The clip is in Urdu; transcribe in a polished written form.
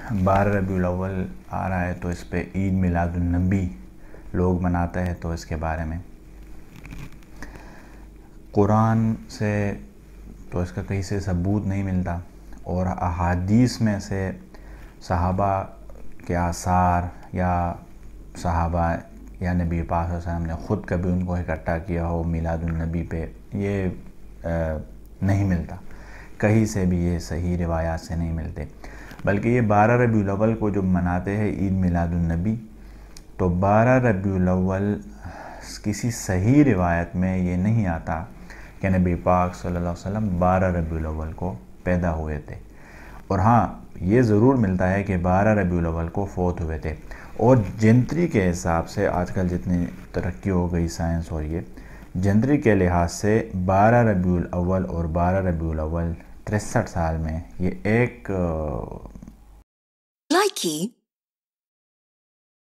12 ربیع الاول آ رہا ہے تو اس پہ عید میلاد النبی لوگ مناتے ہیں، تو اس کے بارے میں قرآن سے تو اس کا کہیں سے ثبوت نہیں ملتا، اور احادیث میں سے صحابہ کے آثار یا صحابہ یا نبی پاک صلی اللہ علیہ وسلم نے خود کبھی ان کو اکٹھا کیا ہو میلاد النبی پہ، یہ نہیں ملتا کہیں سے بھی، یہ صحیح روایات سے نہیں ملتے۔ بلکہ یہ 12 ربیع الاول کو جو مناتے ہیں عید میلاد النبی، تو 12 ربیع الاول کسی صحیح روایت میں یہ نہیں آتا کہ نبی پاک صلی اللہ علیہ وسلم 12 ربیع الاول کو پیدا ہوئے تھے، اور ہاں یہ ضرور ملتا ہے کہ 12 ربیع الاول کو فوت ہوئے تھے۔ اور جنتری کے حساب سے آج کل جتنی ترقی ہو گئی سائنس، اور یہ جنتری کے لحاظ سے 12 ربیع الاول اور 12 ربیع الاول 63 سال میں یہ ایک